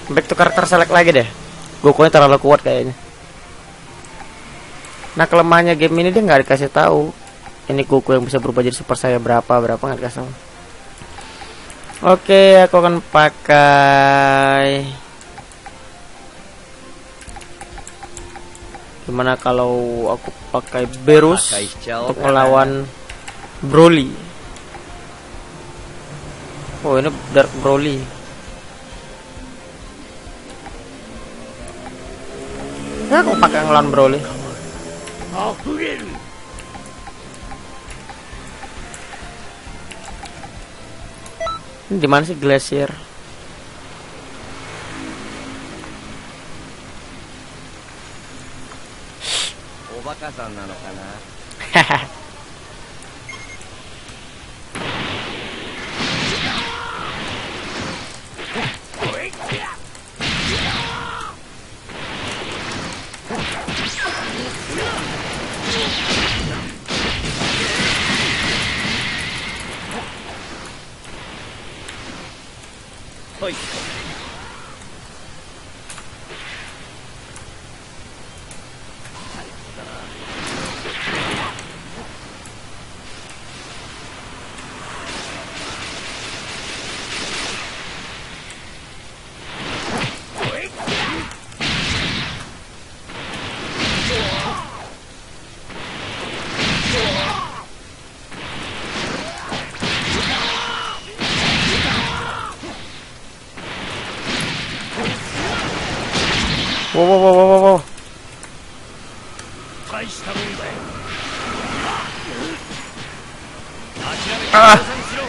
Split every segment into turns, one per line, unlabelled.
Back to karakter select lagi deh. Goku-nya terlalu kuat kayaknya. Nah, kelemahannya game ini dia nggak dikasih tahu. Ini Goku yang bisa berubah jadi Super Saiyan berapa nggak dikasih tahu. Oke, aku akan pakai. Gimana kalau aku pakai Berus untuk melawan Broly? Oh, ini Dark Broly. Ya, aku pakai ngelawan Broly. Ini dimana sih Glacier? Hahaha. Wow. Ah.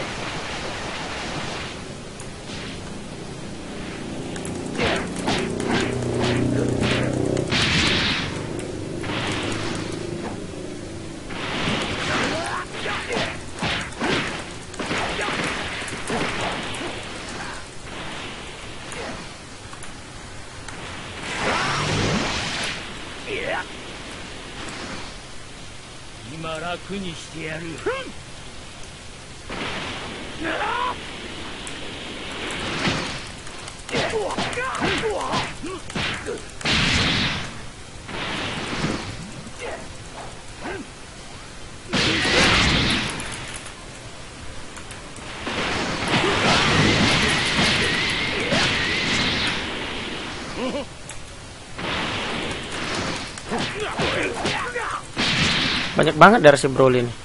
Banyak banget dari si Broly ini.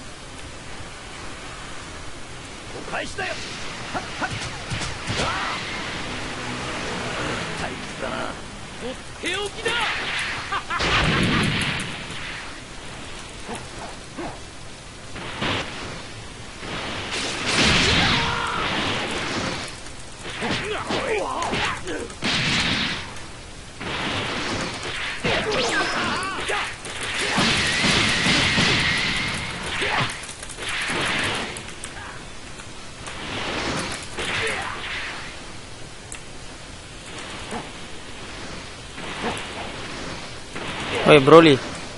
Woi Broly.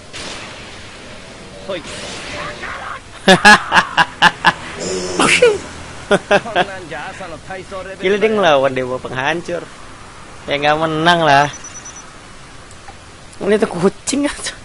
Gila dia ngelawan dewa penghancur. Ya nggak menang lah. Ini tuh kucing aja.